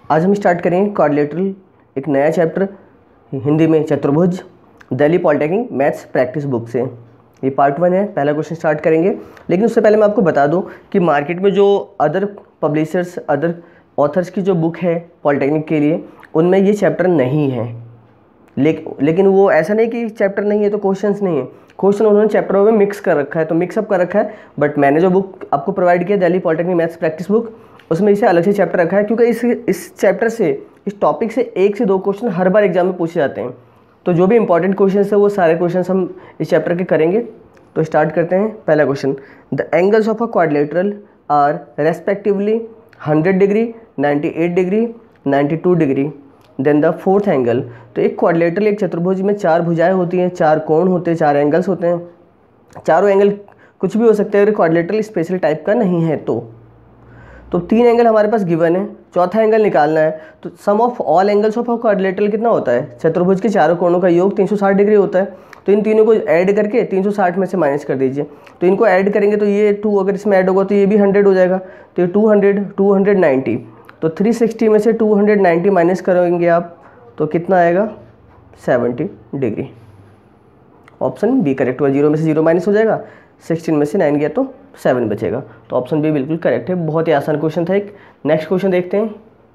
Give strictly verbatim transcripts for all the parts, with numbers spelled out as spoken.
आज हम स्टार्ट करेंगे क्वाड्रिलेटरल, एक नया चैप्टर हिंदी में चतुर्भुज, Delhi polytechnic maths practice book से। ये पार्ट वन है, पहला क्वेश्चन स्टार्ट करेंगे। लेकिन उससे पहले मैं आपको बता दूं कि मार्केट में जो अदर पब्लिशर्स, अदर ऑथर्स की जो बुक है पॉलिटेक्निक के लिए, उनमें ये चैप्टर नहीं है। लेकिन लेकिन वो ऐसा नहीं कि चैप्टर नहीं है तो क्वेश्चंस नहीं है, क्वेश्चन उन्होंने चैप्टरों में मिक्स कर रखा है, तो मिक्सअप कर रखा है। बट मैंने जो बुक आपको प्रोवाइड किया Delhi polytechnic maths practice book, उसमें इसे अलग से चैप्टर रखा है, क्योंकि इस इस चैप्टर से, इस टॉपिक से एक से दो क्वेश्चन हर बार एग्जाम में पूछे जाते हैं। तो जो भी इंपॉर्टेंट क्वेश्चन है वो सारे क्वेश्चन हम इस चैप्टर के करेंगे। तो स्टार्ट करते हैं। पहला question, the angles of a quadrilateral are respectively hundred degree, ninety eight degree, ninety two degree, then the fourth angle. तो एक क्वाड्रिलेटरल, एक चतुर्भुज में चार भुजाएं होती हैं, चार कोण होते हैं, चार एंगल्स होते हैं। चारों एंगल कुछ भी हो सकते हैं अगर क्वाड्रिलेटरल स्पेशल टाइप का नहीं है तो तो तीन एंगल हमारे पास गिवन है, चौथा एंगल निकालना है। तो sum of all angles of a quadrilateral कितना होता है? चतुर्भुज के चारों कोणों का योग तीन सौ साठ डिग्री होता है। तो इन तीनों को ऐड करके तीन सौ साठ में से माइनस कर दीजिए। तो इनको ऐड करेंगे तो ये टू अगर इसमें ऐड होगा तो ये भी हंड्रेड हो जाएगा। तो ये two hundred, two hundred ninety, तो थ्री सिक्सटी में से टू हंड्रेड नाइन्टी माइनस करेंगे आप तो कितना आएगा? Seventy degree. Option B correct हुआ। जीरो में से जीरो माइनस हो जाएगा, सिक्सटीन में से नाइन गया तो सेवन बचेगा। तो ऑप्शन बी बिल्कुल करेक्ट है। बहुत ही आसान क्वेश्चन था एक। नेक्स्ट क्वेश्चन देखते हैं।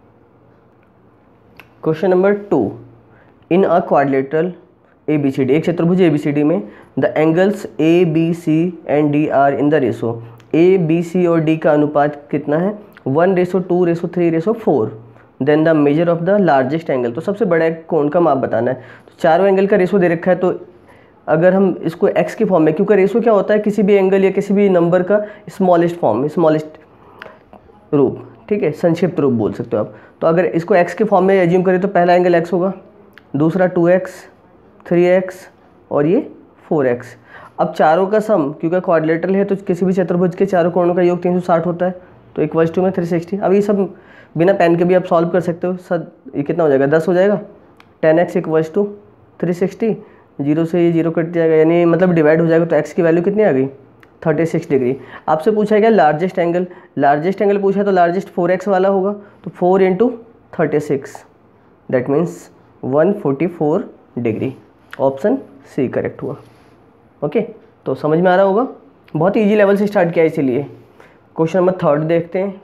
Question number two, in a quadrilateral A B C D, एक चतुर्भुज ए बी सी डी में the angles A B C and D are in the ratio, A B C और D का अनुपात कितना है? One ratio two ratio three ratio four. Then the measure of the largest angle, तो सबसे बड़ा कोण का माप बताना है। तो चारों एंगल का रेशो दे रखा है, तो अगर हम इसको x के फॉर्म में, क्योंकि रेशो क्या होता है किसी भी एंगल या किसी भी नंबर का स्मॉलेस्ट फॉर्म, स्मॉलेस्ट रूप, ठीक है, संक्षिप्त रूप बोल सकते हो आप। तो अगर इसको x के फॉर्म में एज्यूम करें तो पहला एंगल x होगा, दूसरा टू एक्स, थ्री एक्स और ये फोर एक्स। अब चारों का सम, क्योंकि क्वाड्रिलेटरल है तो किसी भी चतुर्भुज के चारों कोणों का योग तीन सौ साठ होता है, तो इक्वल्स टू में थ्री सिक्सटी। अब ये सब बिना पेन के भी आप सॉल्व कर सकते हो। सर ये कितना हो जाएगा? दस हो जाएगा। Ten x equals to three sixty, zero से ये जीरो कट जाएगा, यानी मतलब डिवाइड हो जाएगा। तो x की वैल्यू कितनी आ गई? Thirty six degree. आपसे पूछा गया लार्जेस्ट एंगल, लार्जेस्ट एंगल पूछा है तो लार्जेस्ट फोर एक्स वाला होगा। तो four into thirty six, that means one forty four degree. Option C correct हुआ। ओके, तो समझ में आ रहा होगा। बहुत ईजी लेवल से स्टार्ट किया इसीलिए। क्वेश्चन नंबर थर्ड देखते हैं।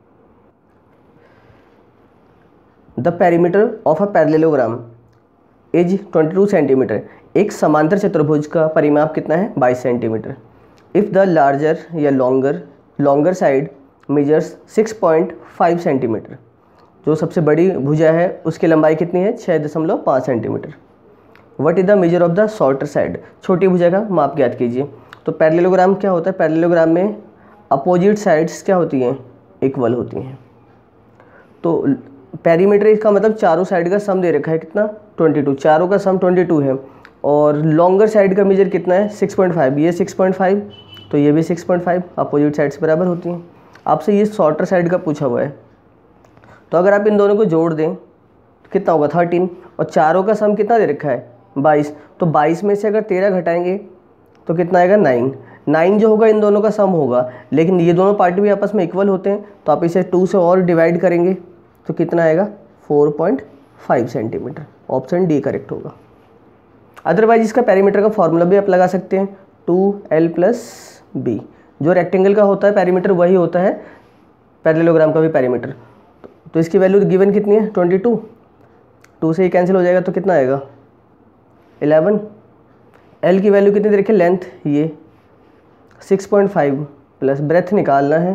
The perimeter of a parallelogram is twenty two centimetre. एक समांतर चतुर्भुज का परिमाप कितना है? बाईस सेंटीमीटर। इफ़ द लार्जर या longer longer side measures six point five centimetre, जो सबसे बड़ी भुजा है उसकी लंबाई कितनी है? छः दशमलव पाँच centimetre. What is the measure of the shorter side? छोटी भुजा का माप ज्ञात कीजिए। तो पैरेललोग्राम क्या होता है? पैरेललोग्राम में अपोजिट साइड्स क्या होती हैं? इक्वल होती हैं। तो पेरीमीटर इसका मतलब चारों साइड का सम दे रखा है, कितना? Twenty two. चारों का सम ट्वेंटी टू है और लॉन्गर साइड का मेजर कितना है? Six point five. ये सिक्स पॉइंट फाइव तो ये भी six point five, opposite sides बराबर होती हैं। आपसे ये शॉर्टर साइड का पूछा हुआ है, तो अगर आप इन दोनों को जोड़ दें तो कितना होगा? थर्टीन। और चारों का सम कितना दे रखा है? बाईस। तो बाईस में से अगर तेरह घटाएंगे तो कितना आएगा? नाइन। नाइन जो होगा इन दोनों का सम होगा, लेकिन ये दोनों पार्टी भी आपस में इक्वल होते हैं, तो आप इसे टू से और डिवाइड करेंगे तो कितना आएगा? Four point five centimetre. Option D correct होगा। अदरवाइज इसका पेरीमीटर का फॉर्मूला भी आप लगा सकते हैं, टू एल प्लस बी। जो रेक्टेंगल का होता है पेरीमीटर वही होता है पैरेललोग्राम का भी पेरीमीटर। तो इसकी वैल्यू गिवन कितनी है? Twenty two. टू से ही कैंसिल हो जाएगा तो कितना आएगा? इलेवन। एल की वैल्यू कितनी दे रखी है? लेंथ ये six point five plus breadth निकालना है,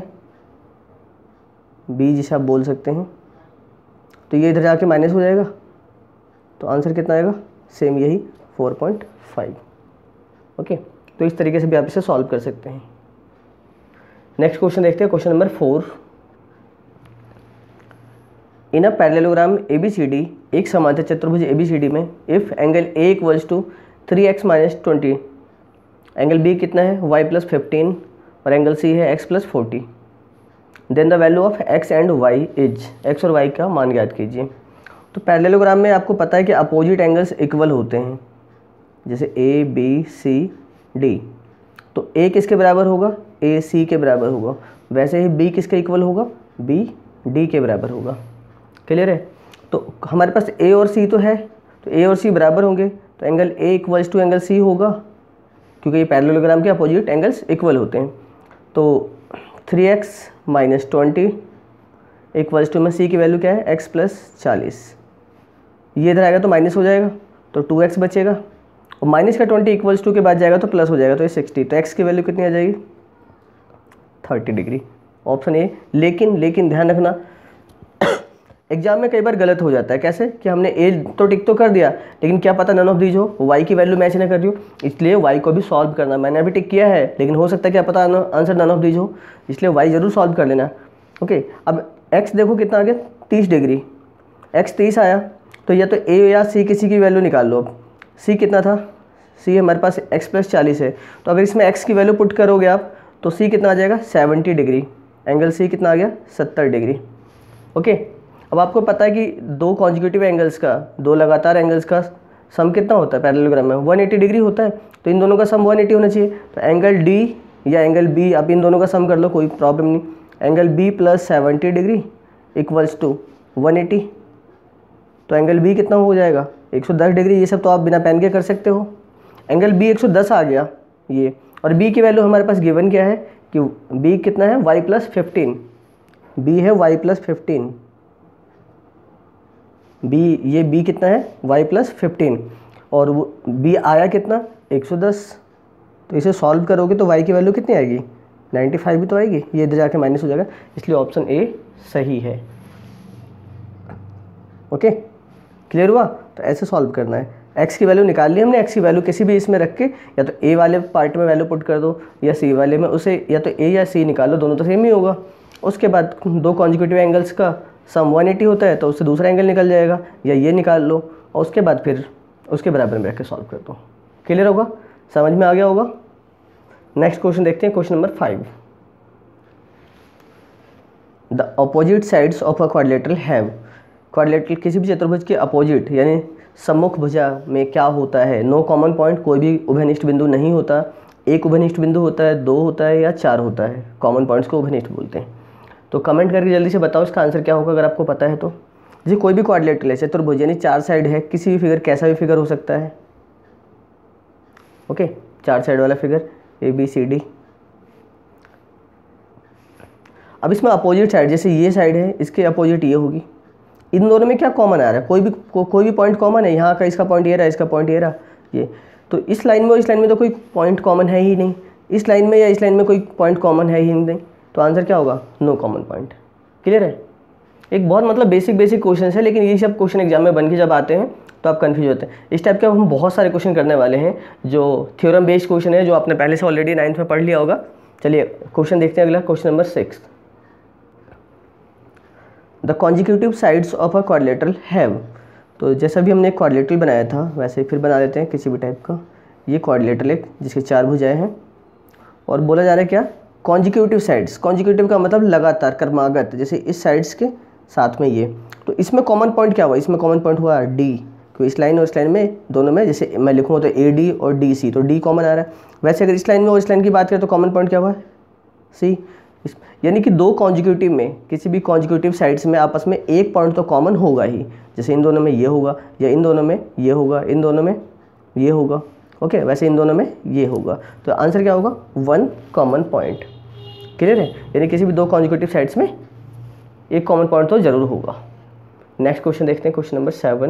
बी जिसे आप बोल सकते हैं, तो ये इधर जाके माइनस हो जाएगा। तो आंसर कितना आएगा? सेम यही फोर पॉइंट फाइव। ओके, तो इस तरीके से भी आप इसे सॉल्व कर सकते हैं। नेक्स्ट क्वेश्चन देखते हैं। Question number four, in a parallelogram A B C D, एक समांतर चतुर्भुज ए बी सी डी में if angle A equals to three x minus twenty, angle B कितना है? वाई प्लस फिफ्टीन और एंगल सी है x plus forty, then the value of x and y is, x और y का मान ज्ञात कीजिए। तो पैरेललोग्राम में आपको पता है कि अपोजिट एंगल्स इक्वल होते हैं, जैसे a b c d। तो a किसके बराबर होगा? a c के बराबर होगा। वैसे ही b किसके इक्वल होगा? b d के बराबर होगा। क्लियर है। तो हमारे पास ए और सी तो है, तो ए और सी बराबर होंगे, तो angle A equals to angle C होगा, क्योंकि ये पैरेललोग्राम के अपोजिट एंगल्स इक्वल होते हैं। तो three x minus twenty equals to में सी की वैल्यू क्या है, एक्स प्लस चालीस। ये इधर आएगा तो माइनस हो जाएगा, तो टू एक्स बचेगा, और माइनस का ट्वेंटी इक्वल्स टू के बाद जाएगा तो प्लस हो जाएगा, तो ये सिक्सटी। तो एक्स की वैल्यू कितनी आ जाएगी, थर्टी डिग्री, ऑप्शन ए। लेकिन लेकिन ध्यान रखना एग्जाम में कई बार गलत हो जाता है। कैसे कि हमने ए तो टिक तो कर दिया, लेकिन क्या पता नन ऑफ दीज हो, वाई की वैल्यू मैच ना कर रही हो, इसलिए वाई को भी सॉल्व करना। मैंने अभी टिक किया है, लेकिन हो सकता है क्या पता आंसर नन ऑफ दीज हो, इसलिए वाई जरूर सॉल्व कर लेना। ओके, अब एक्स देखो कितना आ गया, तीस डिग्री, एक्स तीस आया, तो या तो ए या सी किसी की वैल्यू निकाल लो। अब सी कितना था, सी हमारे पास एक्स प्लस चालीस है, तो अगर इसमें एक्स की वैल्यू पुट करोगे आप तो सी कितना आ जाएगा, सेवेंटी डिग्री, एंगल सी कितना आ गया, सत्तर डिग्री। ओके, अब आपको पता है कि दो कॉन्जिक्यूटिव एंगल्स का, दो लगातार एंगल्स का सम कितना होता है पैरेललोग्राम में, वन एटी डिग्री होता है, तो इन दोनों का सम वन एटी होना चाहिए। तो एंगल डी या एंगल बी, आप इन दोनों का सम कर लो, कोई प्रॉब्लम नहीं। Angle B plus seventy degree equals to one eighty, तो एंगल बी कितना हो जाएगा, एक सौ दस डिग्री। ये सब तो आप बिना पेन के कर सकते हो। एंगल बी एक सौ दस आ गया ये, और बी की वैल्यू हमारे पास गिवन क्या है कि बी कितना है, वाई प्लस फिफ्टीन, बी है वाई प्लस फिफ्टीन, बी ये बी कितना है, वाई प्लस फिफ्टीन, और वो बी आया कितना, एक सौ दस। तो इसे सॉल्व करोगे तो वाई की वैल्यू कितनी आएगी, नाइन्टी फाइव भी तो आएगी, ये इधर जाके माइनस हो जाएगा, इसलिए ऑप्शन ए सही है। ओके, क्लियर हुआ। तो ऐसे सॉल्व करना है। एक्स की वैल्यू निकाल ली हमने, एक्स की वैल्यू किसी भी इसमें रख के या तो ए वाले पार्ट में वैल्यू पुट कर दो या सी वाले में, उसे या तो ए या सी निकालो, दोनों तो सेम ही होगा। उसके बाद दो कॉन्जिक्यूटिव एंगल्स का सम वन एटी होता है, तो उससे दूसरा एंगल निकल जाएगा, या ये निकाल लो, और उसके बाद फिर उसके बराबर में रख के सॉल्व कर दो। क्लियर होगा, समझ में आ गया होगा। नेक्स्ट क्वेश्चन देखते हैं, question number five. The opposite sides of a quadrilateral have, quadrilateral किसी भी चतुर्भुज के अपोजिट यानी सम्मुख भुजा में क्या होता है, नो कॉमन पॉइंट, कोई भी उभयनिष्ठ बिंदु नहीं होता, एक उभयनिष्ठ बिंदु होता है, दो होता है या चार होता है, कॉमन पॉइंट्स को उभयनिष्ठ बोलते हैं। तो कमेंट करके जल्दी से बताओ इसका आंसर क्या होगा अगर आपको पता है तो। जैसे कोई भी क्वाड्रिलेटरल है, चतुर्भुज यानी चार साइड है, किसी भी फिगर, कैसा भी फिगर हो सकता है। ओके, चार साइड वाला figure A B C D. अब इसमें अपोजिट साइड, जैसे ये साइड है, इसके अपोजिट ये होगी। इन दोनों में क्या कॉमन आ रहा है, कोई भी को, कोई भी पॉइंट कॉमन है, यहाँ का इसका पॉइंट ये रहा, इसका पॉइंट ये रहा, ये। तो इस लाइन में और इस लाइन में तो कोई पॉइंट कॉमन है ही नहीं, इस लाइन में या इस लाइन में कोई पॉइंट कॉमन है ही नहीं, तो आंसर क्या होगा, नो कॉमन पॉइंट। क्लियर है। एक बहुत मतलब बेसिक बेसिक क्वेश्चन है, लेकिन ये सब क्वेश्चन एग्जाम में बन के जब आते हैं तो आप कन्फ्यूज होते हैं। इस टाइप के हम बहुत सारे क्वेश्चन करने वाले हैं जो थ्योरम बेस्ड क्वेश्चन है, जो आपने पहले से ऑलरेडी नाइन्थ में पढ़ लिया होगा। चलिए क्वेश्चन देखते हैं अगला, question number six. The consecutive sides of a quadrilateral have, तो जैसा भी हमने एक क्वाड्रिलेटरल बनाया था वैसे ही फिर बना देते हैं किसी भी टाइप का। ये क्वाड्रिलेटरल एक जिसके चार भुजाएं हैं, और बोला जा रहा है क्या, कॉन्जिक्यूटिव साइड्स। कॉन्जिक्यूटिव का मतलब लगातार, क्रमागत, जैसे इस साइड्स के साथ में ये। तो इसमें कॉमन पॉइंट क्या हुआ, इसमें कॉमन पॉइंट हुआ डी, क्योंकि इस लाइन और इस लाइन में दोनों में, जैसे मैं लिखूँगा तो ए डी और डी सी, तो डी कॉमन आ रहा है। वैसे अगर इस लाइन में और इस लाइन की बात करें तो कॉमन पॉइंट क्या हुआ है, सी। यानी कि दो कॉन्जिक्यूटिव में, किसी भी कॉन्जिक्यूटिव साइड्स में आपस में एक पॉइंट तो कॉमन होगा ही, जैसे इन दोनों में ये होगा, या इन दोनों में ये होगा, इन दोनों में ये होगा। ओके, वैसे इन दोनों में ये होगा, तो आंसर क्या होगा, वन कॉमन पॉइंट। क्लियर है, यानी किसी भी दो कॉन्जिक्यूटिव साइड्स में एक कॉमन पॉइंट तो जरूर होगा। नेक्स्ट क्वेश्चन देखते हैं, question number seven.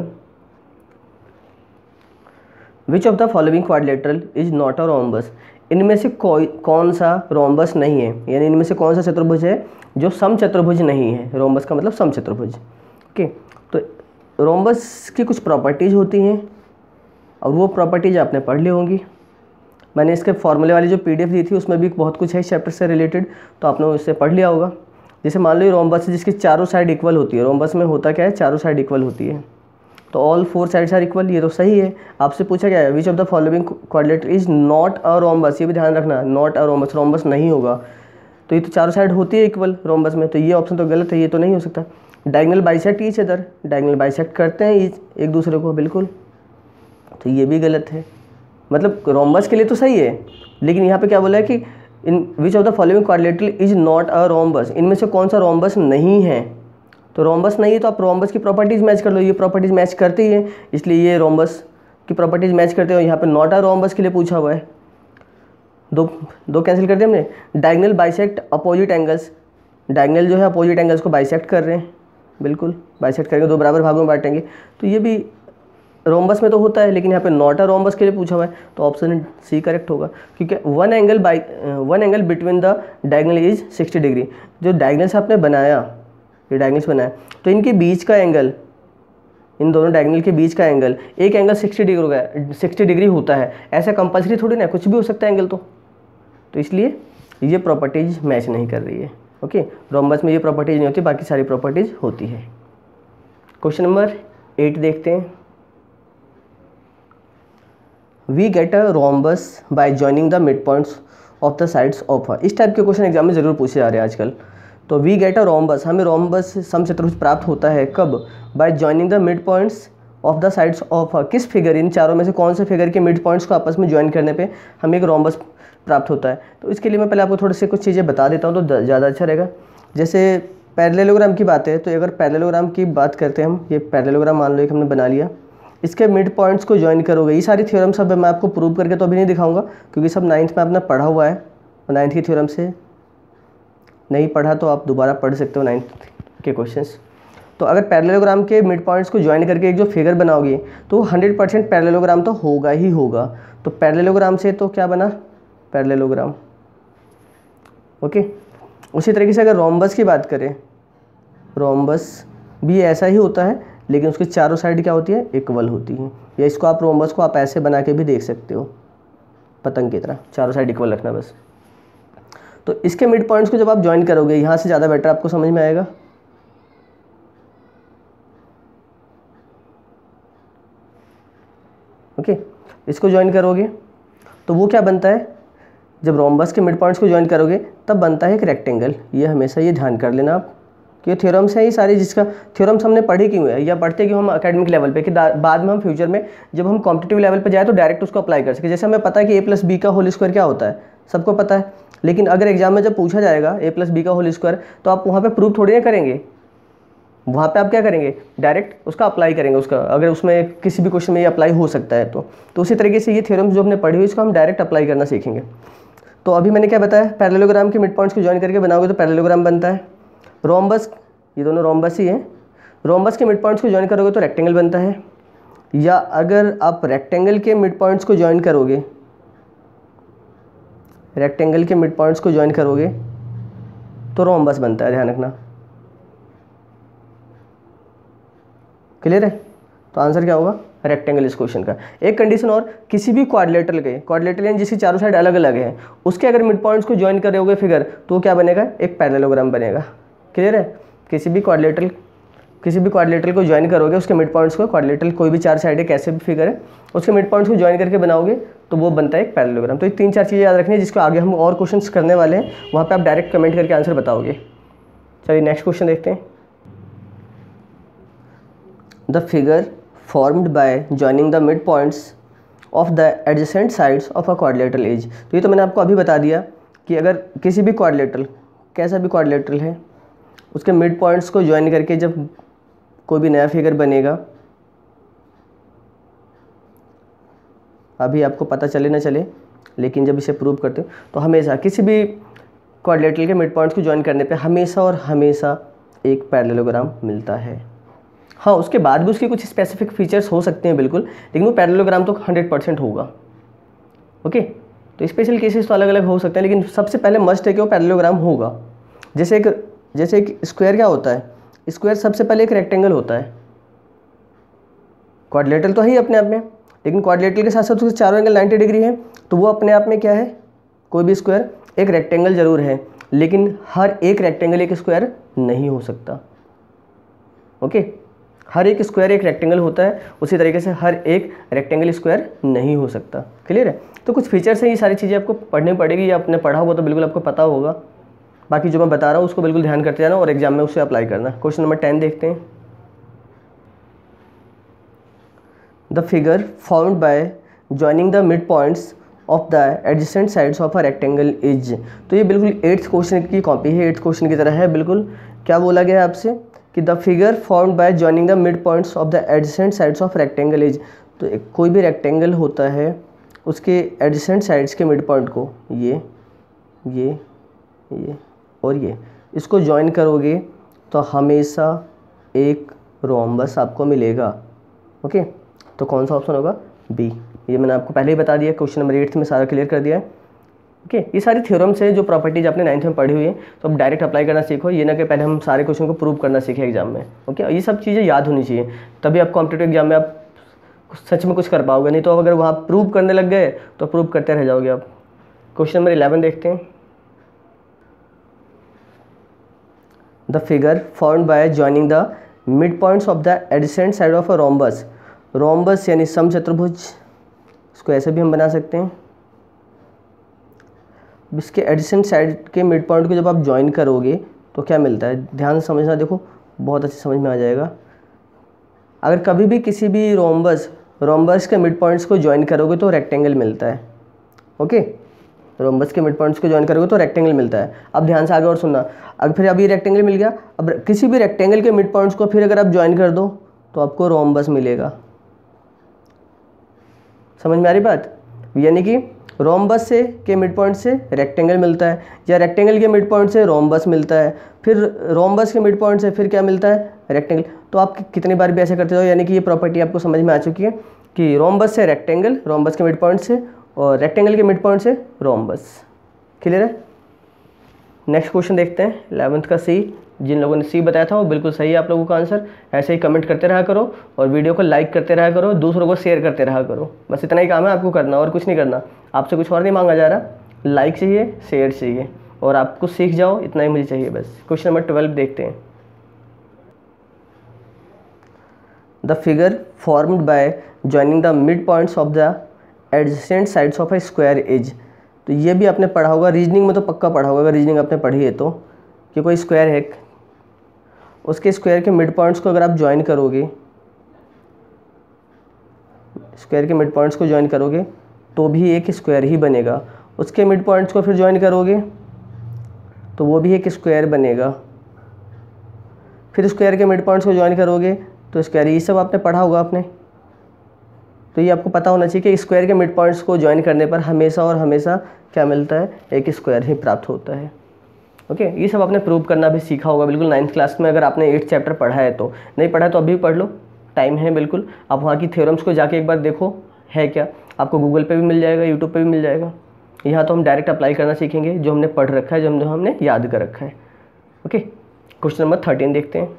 Which of the following quadrilateral is not a rhombus, इनमें से कोई कौन सा रोम्बस नहीं है, यानी इनमें से कौन सा चतुर्भुज है जो सम चतुर्भुज नहीं है। रोम्बस का मतलब सम चतुर्भुज। ओके, तो रोम्बस की कुछ प्रॉपर्टीज होती हैं और वो प्रॉपर्टीज आपने पढ़ ली होंगी। मैंने इसके फॉर्मूले वाली जो पीडीएफ दी थी उसमें भी बहुत कुछ है इस चैप्टर से रिलेटेड, तो आपने उससे पढ़ लिया होगा। जैसे मान लो रोम्बस जिसकी चारों साइड इक्वल होती है, रोम्बस में होता क्या है, चारों साइड इक्वल होती है, तो all four sides are equal, ये तो सही है। आपसे पूछा गया है which of the following quadrilateral is not a rhombus, ये भी ध्यान रखना, नॉट अ रोम्बस, रोम्बस नहीं होगा। तो ये तो चारों साइड होती है इक्वल रोम्बस में, तो ये ऑप्शन तो गलत है, ये तो नहीं हो सकता। Diagonal bisect each other, diagonal bisect करते हैं एक दूसरे को, बिल्कुल, तो ये भी गलत है। मतलब रोम्बस के लिए तो सही है, लेकिन यहाँ पे क्या बोला है कि in which of the following quadrilateral is not a rhombus, इनमें से कौन सा रोम्बस नहीं है, तो रोम्बस नहीं है तो आप रोम्बस की प्रॉपर्टीज़ मैच कर लो, ये प्रॉपर्टीज़ मैच करती ही है, इसलिए ये रोम्बस की प्रॉपर्टीज़ मैच करते हो। यहाँ पे नॉट अ रोम्बस के लिए पूछा हुआ है, दो दो कैंसिल कर दिया हमने। Diagonal bisect opposite angles, diagonal जो है अपोजिट एंगल्स को बाइसेक्ट कर रहे हैं, बिल्कुल बाइसेक्ट करेंगे, दो बराबर भागों में बांटेंगे, तो ये भी रोम्बस में तो होता है, लेकिन यहाँ पे नॉट अ रोम्बस के लिए पूछा हुआ है, तो ऑप्शन सी करेक्ट होगा, क्योंकि one angle by one angle between the diagonal is sixty degree. जो डायगोनल से आपने बनाया, ये डायगोनल्स बनाया, तो इनके बीच का एंगल, इन दोनों डायगोनल के बीच का एंगल, एक एंगल सिक्सटी डिग्री होगा, सिक्सटी डिग्री होता है, ऐसा कंपल्सरी थोड़ी ना, कुछ भी हो सकता है एंगल तो तो इसलिए ये प्रॉपर्टीज मैच नहीं कर रही है। ओके, रोम्बस में ये प्रॉपर्टीज नहीं होती, बाकी सारी प्रॉपर्टीज होती है। क्वेश्चन नंबर एट देखते हैं। We get a rhombus by joining the mid points of the sides of a, इस टाइप के क्वेश्चन एग्जाम में ज़रूर पूछे जा रहे हैं आजकल। तो वी गेट अ रोम्बस, हमें रोम्बस समचतुर्भुज प्राप्त होता है कब? By joining the mid points of the sides of a, किस फिगर, इन चारों में से कौन से फिगर के मिड पॉइंट्स को आपस में ज्वाइन करने पे हमें एक रोम्बस प्राप्त होता है। तो इसके लिए मैं पहले आपको थोड़े से कुछ चीज़ें बता देता हूँ तो ज़्यादा अच्छा रहेगा। जैसे पैरेललोग्राम की बात है, तो अगर पैरेललोग्राम की बात करते हैं हम, ये पैरेललोग्राम मान लो एक हमने बना लिया, इसके मिड पॉइंट्स को ज्वाइन करोगे, ये सारी थ्योरम सब मैं आपको प्रूव करके तो अभी नहीं दिखाऊंगा, क्योंकि सब नाइन्थ में आपने पढ़ा हुआ है, और नाइन्थ की थ्योरम से नहीं पढ़ा तो आप दोबारा पढ़ सकते हो नाइन्थ के क्वेश्चंस। तो अगर पैरेललोग्राम के मिड पॉइंट्स को ज्वाइन करके एक जो फिगर बनाओगे तो हंड्रेड परसेंट पैरेललोग्राम तो होगा ही होगा। तो पैरेललोग्राम से तो क्या बना? पैरेललोग्राम। ओके, उसी तरीके से अगर रोम्बस की बात करें, रोम्बस भी ऐसा ही होता है, लेकिन उसकी चारों साइड क्या होती है? इक्वल होती है। या इसको आप रोम्बस को आप ऐसे बना के भी देख सकते हो, पतंग की तरह, चारों साइड इक्वल रखना बस। तो इसके मिड पॉइंट्स को जब आप ज्वाइन करोगे, यहाँ से ज़्यादा बेटर आपको समझ में आएगा। ओके, इसको ज्वाइन करोगे तो वो क्या बनता है? जब रोम्बस के मिड पॉइंट्स को ज्वाइन करोगे तब बनता है एक रेक्टेंगल। ये हमेशा ये ध्यान कर लेना आप कि ये थ्योरम्स हैं ये सारी, जिसका थ्योरम्स हमने पढ़ी क्यों है या पढ़ते क्यों हम एकेडमिक लेवल पे, कि बाद में हम फ्यूचर में जब हम कॉम्पिटिटिव लेवल पे जाए तो डायरेक्ट उसको अप्लाई कर सके। जैसे हमें पता है कि ए प्लस बी का होल स्क्वायर क्या होता है, सबको पता है, लेकिन अगर एग्जाम में जब पूछा जाएगा ए प्लस बी का होल स्क्वायर, तो आप वहाँ पर प्रूव थोड़ी ना करेंगे, वहाँ पे आप क्या करेंगे? डायरेक्ट उसका अप्लाई करेंगे उसका, अगर उसमें किसी भी क्वेश्चन में ये अप्लाई हो सकता है तो तो उसी तरीके से ये थ्योरम्स जो हमने पढ़ी हुई इसको हम डायरेक्ट अप्लाई करना सीखेंगे। तो अभी मैंने क्या बताया? पैरेललोग्राम के मिड पॉइंट्स को ज्वाइन करके बनाओगे तो पैरेललोग्राम बनता है। रोम्बस, ये दोनों रोम्बस ही हैं, रोम्बस के मिड पॉइंट्स को ज्वाइन करोगे तो रेक्टेंगल बनता है। या अगर आप रेक्टेंगल के मिड पॉइंट्स को ज्वाइन करोगे, रेक्टेंगल के मिड पॉइंट्स को ज्वाइन करोगे तो रोम्बस बनता है, ध्यान रखना। क्लियर है? तो आंसर क्या होगा? रेक्टेंगल इस क्वेश्चन का। एक कंडीशन और, किसी भी क्वाड्रिलेटरल के, क्वाड्रिलेटरल यानी जिसकी चारों साइड अलग अलग है, उसके अगर मिड पॉइंट्स को ज्वाइन कर रहे होगे फिगर, तो क्या बनेगा? एक पैरेललोग्राम बनेगा। क्लियर है? किसी भी क्वाड्रिलेटरल किसी भी क्वाड्रिलेटरल को ज्वाइन करोगे, उसके मिड पॉइंट्स को, क्वाड्रिलेटरल कोई भी चार साइड है, कैसे भी फिगर है, उसके मिड पॉइंट्स को ज्वाइन करके बनाओगे तो वो बनता है एक पैरेललोग्राम। तो ये तीन चार चीज़ें याद रखनी है, जिसको आगे हम और क्वेश्चन करने वाले हैं, वहाँ पर आप डायरेक्ट कमेंट करके आंसर बताओगे। चलिए नेक्स्ट क्वेश्चन देखते हैं। The figure formed by joining the midpoints of the adjacent sides of a quadrilateral is, तो ये तो मैंने आपको अभी बता दिया कि अगर किसी भी क्वाड्रिलेटरल, कैसा भी क्वाड्रिलेटरल है, उसके मिड पॉइंट्स को ज्वाइन करके जब कोई भी नया फिगर बनेगा, अभी आपको पता चले ना चले, लेकिन जब इसे प्रूव करते हो तो हमेशा किसी भी क्वाड्रिलेटरल के मिड पॉइंट्स को ज्वाइन करने पे हमेशा और हमेशा एक पैरेललोग्राम मिलता है। हाँ, उसके बाद भी उसके कुछ स्पेसिफिक फीचर्स हो सकते हैं बिल्कुल, लेकिन वो पैरेललोग्राम तो हंड्रेड परसेंट होगा। ओके, तो स्पेशल केसेस तो अलग अलग हो सकते हैं, लेकिन सबसे पहले मस्ट है कि वो पैरेललोग्राम होगा। जैसे एक जैसे एक स्क्वायर क्या होता है? स्क्वायर सबसे पहले एक रेक्टेंगल होता है। क्वाड्रिलेटरल तो है ही अपने आप में, लेकिन क्वाड्रिलेटरल के साथ साथ उसके चारों एंगल नाइन्टी डिग्री है, तो वो अपने आप में क्या है? कोई भी स्क्वायर एक रेक्टेंगल जरूर है, लेकिन हर एक रेक्टेंगल एक स्क्वायर नहीं हो सकता। ओके, हर एक स्क्वायर एक रेक्टेंगल होता है, उसी तरीके से हर एक रेक्टेंगल स्क्वायर नहीं हो सकता। क्लियर है? तो कुछ फीचर्स हैं, ये सारी चीज़ें आपको पढ़नी पड़ेगी, या आपने पढ़ा होगा तो बिल्कुल आपको पता होगा। बाकी जो मैं बता रहा हूँ उसको बिल्कुल ध्यान करते जाना और एग्जाम में उसे अप्लाई करना। क्वेश्चन नंबर टेन देखते हैं। The figure formed by joining the mid points of the adjacent sides of a rectangle is, तो ये बिल्कुल एट्थ क्वेश्चन की कॉपी है, एट्थ क्वेश्चन की तरह है बिल्कुल। क्या बोला गया है आपसे कि the figure formed by joining the mid points of the adjacent sides of rectangle is, तो एक कोई भी रेक्टेंगल होता है उसके एडजेसेंट साइड्स के मिड पॉइंट को ये ये ये और ये इसको ज्वाइन करोगे तो हमेशा एक रोम्बस आपको मिलेगा। ओके, तो कौन सा ऑप्शन होगा? बी। ये मैंने आपको पहले ही बता दिया, क्वेश्चन नंबर एट्थ में सारा क्लियर कर दिया है। ओके, ये सारी थ्योरम्स है जो प्रॉपर्टीज आपने नाइन्थ में पढ़ी हुई है, तो अब डायरेक्ट अप्लाई करना सीखो, ये ना कि पहले हम सारे क्वेश्चन को प्रूव करना सीखें एग्जाम में। ओके, ये सब चीज़ें याद होनी चाहिए, तभी आप कॉम्पिटेटिव एग्जाम में आप सच में कुछ कर पाओगे, नहीं तो अगर वहाँ प्रूव करने लग गए तो प्रूव करते रह जाओगे आप। क्वेश्चन नंबर इलेवन देखते हैं। The figure formed by joining the mid points of the adjacent side of a rhombus, rhombus यानी समचतुर्भुज, इसको ऐसे भी हम बना सकते हैं। इसके एडजेसेंट साइड के मिड पॉइंट को जब आप ज्वाइन करोगे तो क्या मिलता है, ध्यान से समझना, देखो बहुत अच्छे समझ में आ जाएगा। अगर कभी भी किसी भी रोम्बस रोम्बस के मिड पॉइंट्स को ज्वाइन करोगे तो रेक्टेंगल मिलता है। ओके, रोम्बस के मिड पॉइंट्स को ज्वाइन करोगे तो रेक्टेंगल मिलता है। अब ध्यान से आगे और सुनना, अब फिर अभी रेक्टेंगल मिल गया, अब किसी भी रेक्टेंगल के मिड पॉइंट्स को फिर अगर आप ज्वाइन कर दो तो आपको रोम्बस मिलेगा। समझ में आ रही बात? यानी कि रोम्बस से के मिड पॉइंट से रेक्टेंगल मिलता है, या रेक्टेंगल के मिड पॉइंट से रोम्बस मिलता है, फिर रोम्बस के मिड पॉइंट से फिर क्या मिलता है, रेक्टेंगल। तो आप कितनी बार भी ऐसे करते हो, यानी कि ये प्रॉपर्टी आपको समझ में आ चुकी है कि रोम्बस से रेक्टेंगल, रोम्बस के मिड पॉइंट से, और रेक्टेंगल के मिड पॉइंट से रोम्बस। क्लियर है? नेक्स्ट क्वेश्चन देखते हैं, इलेवेंथ का सी। जिन लोगों ने सी बताया था वो बिल्कुल सही है आप लोगों का आंसर। ऐसे ही कमेंट करते रहा करो और वीडियो को लाइक करते रहा करो, दूसरों को शेयर करते रहा करो, बस इतना ही काम है आपको करना, और कुछ नहीं करना। आपसे कुछ और नहीं मांगा जा रहा, लाइक चाहिए, शेयर चाहिए, और आपको सीख जाओ, इतना ही मुझे चाहिए बस। क्वेश्चन नंबर ट्वेल्व देखते हैं। The figure formed by joining the mid points of the adjacent sides of a square is, तो ये भी आपने पढ़ा होगा, रीजनिंग में तो पक्का पढ़ा होगा, अगर रीजनिंग आपने पढ़ी है तो, कि कोई स्क्वायर है, उसके स्क्वायर के मिड पॉइंट्स को अगर आप ज्वाइन करोगे, स्क्वायर के मिड पॉइंट्स को ज्वाइन करोगे तो भी एक स्क्वायर ही बनेगा, उसके मिड पॉइंट्स को फिर ज्वाइन करोगे तो वो भी एक स्क्वायर बनेगा, फिर स्क्वायर के मिड पॉइंट्स को ज्वाइन करोगे तो स्क्वायर, ये सब आपने पढ़ा होगा आपने। तो ये आपको पता होना चाहिए कि स्क्वायर के मिड पॉइंट्स को ज्वाइन करने पर हमेशा और हमेशा क्या मिलता है, एक स्क्वायर ही प्राप्त होता है। ओके, ये सब आपने प्रूव करना भी सीखा होगा बिल्कुल नाइन्थ क्लास में, अगर आपने एट्थ चैप्टर पढ़ा है तो। नहीं पढ़ा तो अभी भी पढ़ लो, टाइम है बिल्कुल। आप वहाँ की थ्योरम्स को जाके एक बार देखो है क्या, आपको गूगल पे भी मिल जाएगा, यूट्यूब पे भी मिल जाएगा। यहाँ तो हम डायरेक्ट अप्लाई करना सीखेंगे, जो हमने पढ़ रखा है, जो हमने हमने याद कर रखा है। ओके, क्वेश्चन नंबर थर्टीन देखते हैं।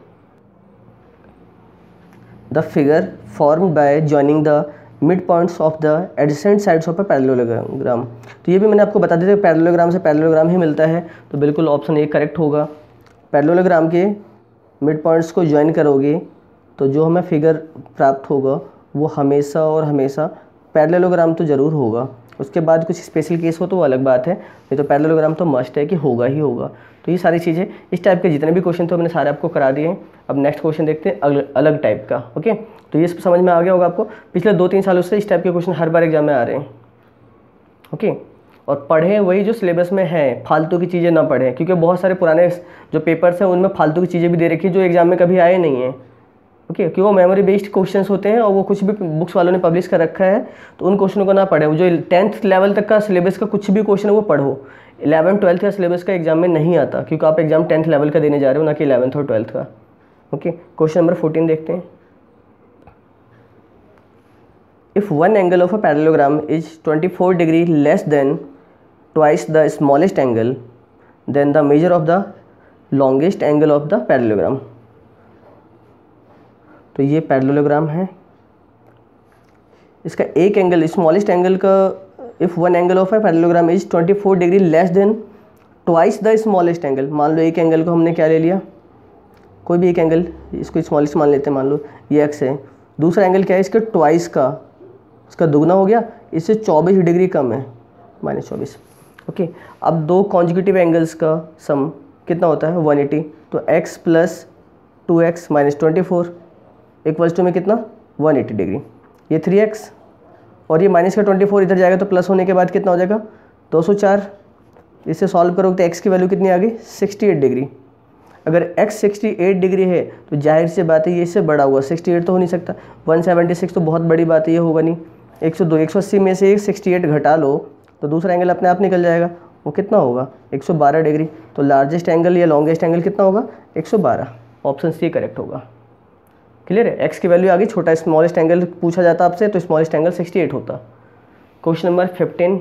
The figure formed by joining the mid points of the adjacent sides of a parallelogram, तो ये भी मैंने आपको बता दिया था, पैरेललोग्राम से पैरेललोग्राम ही मिलता है, तो बिल्कुल ऑप्शन ए करेक्ट होगा। पैरेललोग्राम के मिड पॉइंट्स को ज्वाइन करोगे तो जो हमें फिगर प्राप्त होगा वो हमेशा और हमेशा पैरेललोग्राम तो ज़रूर होगा। उसके बाद कुछ स्पेशल केस हो तो वो अलग बात है, नहीं तो पैरेललोग्राम तो मस्ट है कि होगा ही होगा। तो ये सारी चीज़ें, इस टाइप के जितने भी क्वेश्चन तो मैंने सारे आपको करा दिए हैं। अब नेक्स्ट क्वेश्चन देखते हैं अलग अलग टाइप का। ओके, तो ये समझ में आ गया होगा आपको, पिछले दो तीन सालों से इस टाइप के क्वेश्चन हर बार एग्जाम में आ रहे हैं। ओके, और पढ़ें वही जो सिलेबस में है, फालतू की चीज़ें ना पढ़ें, क्योंकि बहुत सारे पुराने जो पेपर्स हैं उनमें फालतू की चीज़ें भी दे रखी है जो एग्जाम में कभी आए नहीं हैं। ओके, क्योंकि वो मेमोरी बेस्ड क्वेश्चंस होते हैं और वो कुछ भी बुक्स वालों ने पब्लिश कर रखा है, तो उन क्वेश्चनों को ना पढ़ें। जो टेंथ लेवल तक का सिलेबस का कुछ भी क्वेश्चन है वो पढ़ो, इलेवन ट्वेल्थ का सिलेबस का एग्जाम में नहीं आता, क्योंकि आप एग्जाम टेंथ लेवल का देने जा रहे हो, ना कि इलेवंथ और ट्वेल्थ का। ओके, क्वेश्चन नंबर फोर्टीन देखते हैं। If one angle of a parallelogram is twenty four degree less than twice the smallest angle, then the measure of the longest angle of the parallelogram. तो ये parallelogram है, इसका एक एंगल, smallest angle का, if one angle of a parallelogram is twenty four degree less than twice the smallest angle. मान लो एक एंगल को हमने क्या ले लिया, कोई भी एक एंगल, इसको स्मॉलेस्ट मान लेते हैं, मान लो ये एक्स है, दूसरा एंगल क्या है इसके ट्वाइस का, इसका दुगना हो गया, इससे चौबीस डिग्री कम है, माइनस चौबीस। ओके, अब दो कॉन्जिक्यूटिव एंगल्स का सम कितना होता है, वन एटी, तो x plus two x minus twenty four equals to में कितना, वन एटी डिग्री। ये थ्री एक्स और ये माइनस का ट्वेंटी फोर इधर जाएगा तो प्लस होने के बाद कितना हो जाएगा, दो सौ चार। इसे सॉल्व करोगे तो x की वैल्यू कितनी आ गई, सिक्सटी एट डिग्री। अगर x सिक्सटी एट डिग्री है तो जाहिर सी बात है ये इससे बड़ा होगा, सिक्सटी एट तो हो नहीं सकता, वन सेवेंटी सिक्स तो बहुत बड़ी बात है, ये होगा नहीं। एक सौ दो एक सौ अस्सी में से एक सिक्सटी एट घटा लो तो दूसरा एंगल अपने आप निकल जाएगा, वो कितना होगा एक सौ बारह डिग्री। तो लार्जेस्ट एंगल या लॉन्गेस्ट एंगल कितना होगा एक सौ बारह, ऑप्शन सी करेक्ट होगा। क्लियर है, x की वैल्यू आ गई, छोटा स्मॉलेस्ट एंगल पूछा जाता आपसे तो स्मॉलेस्ट एंगल सिक्सटी एट होता। क्वेश्चन नंबर फिफ्टीन,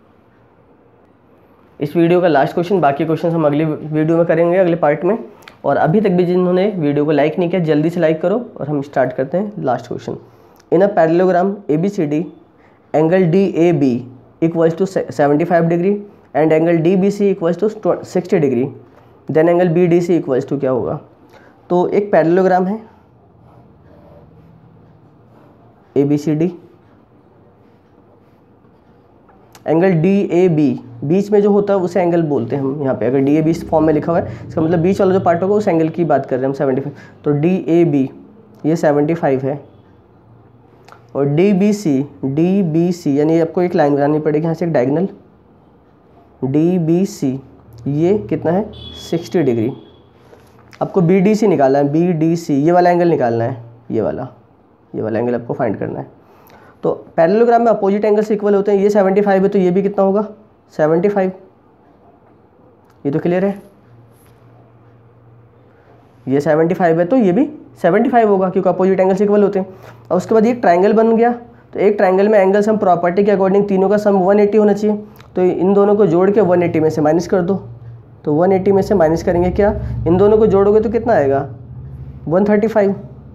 इस वीडियो का लास्ट क्वेश्चन, बाकी क्वेश्चन हम अगली वीडियो में करेंगे, अगले पार्ट में। और अभी तक भी जिन्होंने वीडियो को लाइक नहीं किया जल्दी से लाइक करो और हम स्टार्ट करते हैं last question. In a parallelogram A B C D angle D A B equals to seventy five degree and angle D B C equals to sixty degree, then angle B D C equals to क्या होगा। तो एक parallelogram है A B C D, angle D A B बीच में जो होता है उसे एंगल बोलते हैं हम यहाँ पे। अगर डी ए बी इस फॉर्म में लिखा हुआ है इसका मतलब बीच वाला जो पार्ट होगा उस एंगल की बात कर रहे हैं हम, सेवेंटी फाइव। तो डी ए बी ये सेवेंटी फाइव है और D B C D B C यानी आपको एक लाइन बनानी पड़ेगी यहाँ से एक डायगोनल, डी बी सी ये कितना है सिक्सटी डिग्री। आपको बी डी सी निकालना है, बी डी सी ये वाला एंगल निकालना है, ये वाला ये वाला एंगल आपको फाइंड करना है। तो पैरेललोग्राम में अपोजिट एंगल से इक्वल होते हैं, ये सेवेंटी फाइव है तो ये भी कितना होगा सेवेंटी फाइव, ये तो क्लियर है। ये सेवेंटी फाइव है तो ये भी सेवेंटी फाइव होगा क्योंकि अपोजिट एंगल से इक्वल होते हैं। और उसके बाद ये ट्रायंगल बन गया, तो एक ट्रायंगल में एंगल्स हम प्रॉपर्टी के अकॉर्डिंग तीनों का सम वन एटी होना चाहिए, तो इन दोनों को जोड़ के वन एटी में से माइनस कर दो। तो वन एटी में से माइनस करेंगे क्या, इन दोनों को जोड़ोगे तो कितना आएगा वन थर्टी फाइव,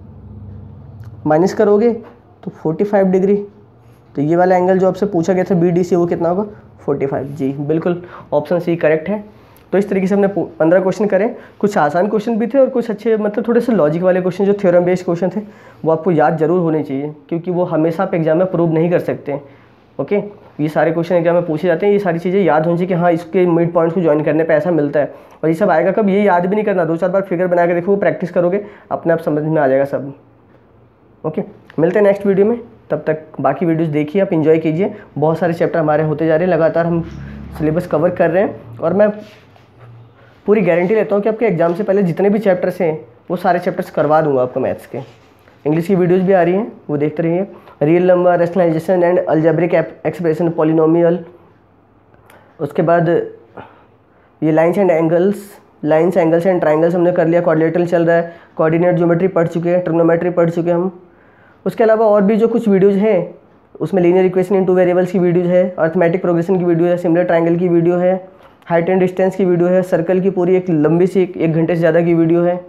माइनस करोगे तो फोर्टी फाइव डिग्री। तो ये वाला एंगल जो आपसे पूछा गया था बी डी सी वो कितना होगा फोर्टी फाइव। जी बिल्कुल, ऑप्शन सी करेक्ट है। तो इस तरीके से हमने पंद्रह क्वेश्चन करे, कुछ आसान क्वेश्चन भी थे और कुछ अच्छे मतलब थोड़े से लॉजिक वाले क्वेश्चन जो थ्योरम बेस्ड क्वेश्चन थे वो आपको याद जरूर होने चाहिए क्योंकि वो हमेशा आप एग्जाम में प्रूव नहीं कर सकते। ओके, ये सारे क्वेश्चन एग्जाम में पूछे जाते हैं, ये सारी चीज़ें याद होनी चाहिए कि हाँ इसके मिड पॉइंट्स को ज्वाइन करने पर ऐसा मिलता है। और ये सब आएगा कब, ये याद भी नहीं करना, दो चार बार फिगर बना के देखो, प्रैक्टिस करोगे अपने आप समझ में आ जाएगा सब। ओके, मिलते हैं नेक्स्ट वीडियो में, तब तक बाकी वीडियोस देखिए, आप एंजॉय कीजिए। बहुत सारे चैप्टर हमारे होते जा रहे हैं, लगातार हम सिलेबस कवर कर रहे हैं और मैं पूरी गारंटी लेता हूँ कि आपके एग्जाम से पहले जितने भी चैप्टर्स हैं वो सारे चैप्टर्स करवा दूंगा आपको मैथ्स के। इंग्लिश की वीडियोस भी आ रही हैं, वो देखते रहिए। Real number, rationalisation and algebraic expression, polynomial, उसके बाद ये lines and angles, lines angles and triangles हमने कर लिया, क्वाड्रिलेटरल चल रहा है, कोऑर्डिनेट ज्योमेट्री पढ़ चुके हैं, ट्रिग्नोमेट्री पढ़ चुके हैं हम। उसके अलावा और भी जो कुछ वीडियोज़ हैं उसमें linear equation in two variables की वीडियोज़ है, अर्थमेटिक प्रोग्रेशन की वीडियो है, सिमिलर ट्रायंगल की वीडियो है, हाइट एंड डिस्टेंस की वीडियो है, सर्कल की पूरी एक लंबी सी एक, एक घंटे से ज़्यादा की वीडियो है।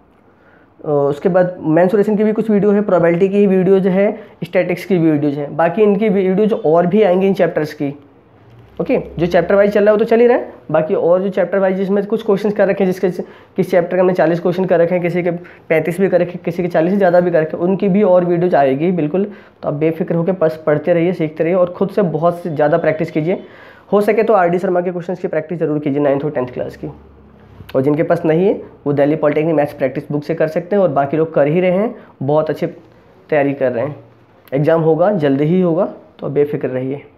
उसके बाद मेंसुरेशन की भी कुछ वीडियो है, प्रोबेबिलिटी की वीडियोज है, स्टैटिक्स की वीडियोज है। बाकी इनकी वीडियोज और भी आएंगी इन चैप्टर्स की। ओके okay, जो चैप्टर वाइज चल रहा है वो तो चल ही रहा है, बाकी और जो चैप्टर वाइज जिसमें कुछ क्वेश्चन कर रखे हैं, जिसके किस चैप्टर के हमने चालीस क्वेश्चन कर रखे हैं, किसी के पैंतीस भी कर रखे, किसी के चालीस से ज़्यादा भी कर रखे, उनकी भी और वीडियोज आएगी बिल्कुल। तो आप बेफिक्र होकर बस पढ़ते रहिए, सीखते रहिए और खुद से बहुत ज़्यादा प्रैक्टिस कीजिए। हो सके तो आर डी शर्मा के क्वेश्चन की प्रैक्टिस जरूर कीजिए नाइन्थ और टेंथ क्लास की। और जिनके पास नहीं है वो Delhi polytechnic maths practice book से कर सकते हैं और बाकी लोग कर ही रहे हैं, बहुत अच्छे तैयारी कर रहे हैं। एग्ज़ाम होगा, जल्दी ही होगा, तो बेफिक्र रहिए।